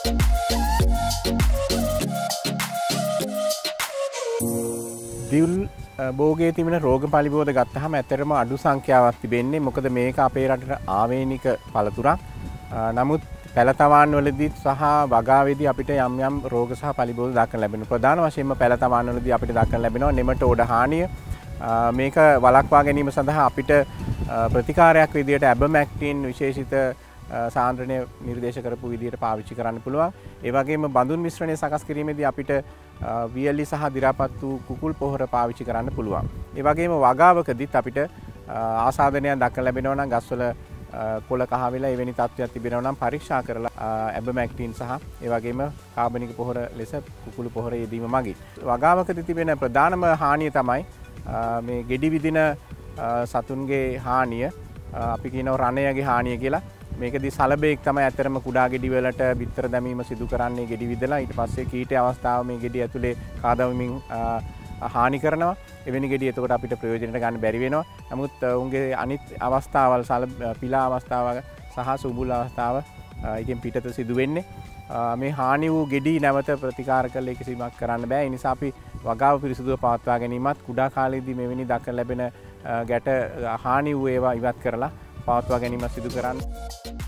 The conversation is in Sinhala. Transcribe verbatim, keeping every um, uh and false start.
දිවුල් භෝගයේ තිබෙන රෝග පලිබෝධ ගත්තහම ඇත්තටම අඩු සංඛ්‍යාවක් තිබෙන්නේ. මොකද මේක අපේ රටට ආවේනික පළතුරක්. නමුත් පැලතවාන් වලදී සහ වගාවේදී අපිට යම් යම් රෝග සහ පලිබෝධ දක්වන්න ලැබෙනවා. ප්‍රධාන වශයෙන්ම පැලතවාන් වලදී අපිට දක්වන්න ලැබෙනවා නෙමටෝඩ හානිය. මේක වළක්වා ගැනීම සඳහා අපිට ප්‍රතිකාරයක් විදියට ඇබමැක්ටින් විශේෂිත සාන්ද්‍රණය නිර්දේශ කරපු විදියට පාවිච්චි කරන්න පුළුවන්. ඒ වගේම බඳුන් මිශ්‍රණය සකස් කිරීමේදී අපිට වියලි සහ දි รา පත් වූ කුකුල් පොහොර පාවිච්චි කරන්න පුළුවන්. ඒ වගේම වගාවකදීත් අපිට ආසාදනයක් දක්වන්න ලැබෙනවා නම් ගස්වල කොළ කහ වෙලා එවැනි තත්ත්වයක් තිබෙනවා නම් පරීක්ෂා කරලා ඇබමැක්ටින් සහ ඒ වගේම කාබනික පොහොර ලෙස කුකුළු පොහොර යෙදීම මගින්. වගාවකදී තිබෙන ප්‍රධානම හානිය තමයි මේ ගෙඩි විදින සතුන්ගේ හානිය. අපි කියනවා රණයගේ හානිය කියලා. මේකදී සලබේක් තමයි ඇත්තරම කුඩා ගෙඩි වලට බිත්තර දැමීම සිදු කරන්නේ ගෙඩි විදලා ඊට පස්සේ කීටේ අවස්ථාව මේ ගෙඩි ඇතුලේ කාදවමින් හානි කරනවා. එවැනි ගෙඩි එතකොට අපිට ප්‍රයෝජනට ගන්න බැරි වෙනවා. නමුත් උන්ගේ අනිත් අවස්ථාවල් සල පිලා අවස්ථාව සහ සුඹුල් අවස්ථාව එකෙන් පිටත සිදු වෙන්නේ. මේ හානි වූ ගෙඩි නැවත ප්‍රතිකාර කළ කිසිමක් කරන්න බෑ. ඒ නිසා අපි වගාව පිරිසිදුව පවත්වා ගැනීමත් කුඩා කාලයේදී මෙවැනි දක්වන ලැබෙන ගැට හානි වූ ඒවා ඉවත් කරලා පවත්වා ගැනීම සිදු කරන්න.